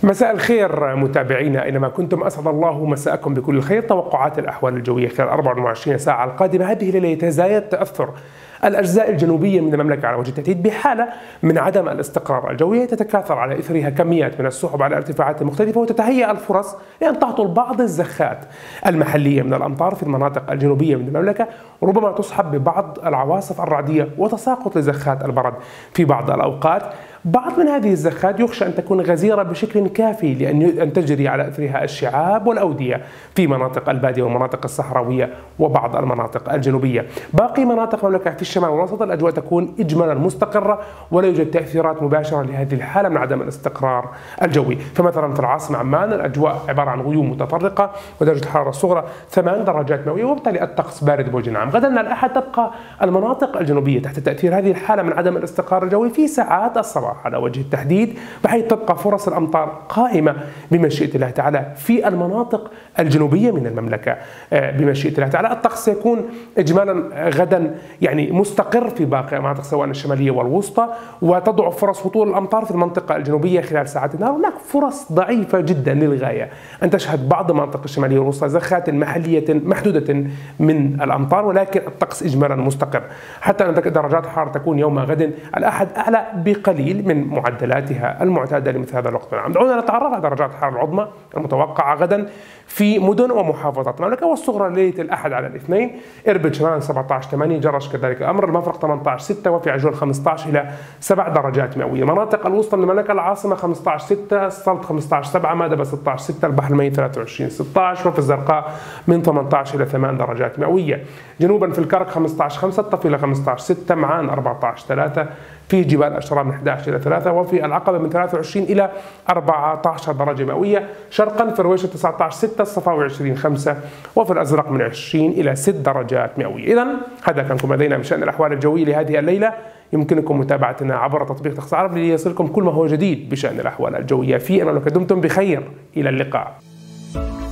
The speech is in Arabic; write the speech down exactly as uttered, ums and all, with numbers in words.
مساء الخير متابعينا اينما كنتم، اسعد الله مساءكم بكل خير. توقعات الاحوال الجويه خلال أربع وعشرين ساعه القادمه. هذه الليله يتزايد تاثر الاجزاء الجنوبيه من المملكه على وجه التحديد بحاله من عدم الاستقرار الجوي، تتكاثر على اثرها كميات من السحب على ارتفاعات مختلفه، وتتهيأ الفرص لان تهطل بعض الزخات المحليه من الامطار في المناطق الجنوبيه من المملكه، وربما تصحب ببعض العواصف الرعديه وتساقط لزخات البرد في بعض الاوقات. بعض من هذه الزخات يخشى أن تكون غزيرة بشكل كافي لأن تجري على أثرها الشعاب والأودية في مناطق البادية والمناطق الصحراوية وبعض المناطق الجنوبية. باقي مناطق المملكة في الشمال والوسط الأجواء تكون إجمالا مستقرة، ولا يوجد تأثيرات مباشرة لهذه الحالة من عدم الاستقرار الجوي. فمثلا في العاصمة عمان الأجواء عبارة عن غيوم متفرقة ودرجة الحرارة الصغرى ثمان درجات مئوية، وبالتالي الطقس بارد بوجه عام. غدا الأحد تبقى المناطق الجنوبية تحت تأثير هذه الحالة من عدم الاستقرار الجوي في ساعات الصباح على وجه التحديد، بحيث تبقى فرص الأمطار قائمة بمشيئة الله تعالى في المناطق الجنوبية من المملكة بمشيئة الله تعالى. الطقس سيكون إجمالا غدا يعني مستقر في باقي المناطق سواء الشمالية والوسطى، وتضعف فرص هطول الأمطار في المنطقة الجنوبية خلال ساعات النهار. هناك فرص ضعيفة جدا للغاية أن تشهد بعض المناطق الشمالية والوسطى زخات محلية محدودة من الأمطار، ولكن الطقس إجمالا مستقر. حتى أن درجات الحرارة تكون يوم غد الأحد أعلى بقليل من معدلاتها المعتادة لمثل هذا الوقت من العام. دعونا نتعرف على درجات الحرارة العظمى المتوقعة غدا في مدن ومحافظات المملكة، والصغرى ليلة الأحد على الاثنين: إربد شمال سبعة عشر ثمانية، جرش كذلك الأمر، المفرق ثمانية عشر ستة، وفي عجول خمسة عشر إلى سبع درجات مئوية. مناطق الوسطى من المملكة: العاصمة خمسة عشر ستة، السلط خمسة عشر سبعة، مادبة ستة عشر ستة، البحر الميت ثلاثة وعشرين ستة عشر، وفي الزرقاء من ثمانية عشر إلى ثمان درجات مئوية. جنوبا في الكرك خمسة عشر خمسة، الطفيلة خمسة عشر ستة، معان أربعة عشر ثلاثة، في جبال الأشرار من أحد عشر إلى ثلاثة، وفي العقبة من ثلاثة وعشرين إلى أربعة عشر درجة مئوية. شرقا في رويشة تسعة عشر ستة، الصفاوي عشرين خمسة، وفي الأزرق من عشرين إلى ست درجات مئوية. إذن هذا كان كل ما لدينا من شأن الأحوال الجوية لهذه الليلة. يمكنكم متابعتنا عبر تطبيق طقس عربي ليصلكم كل ما هو جديد بشأن الأحوال الجوية في المملكة. دمتم بخير، إلى اللقاء.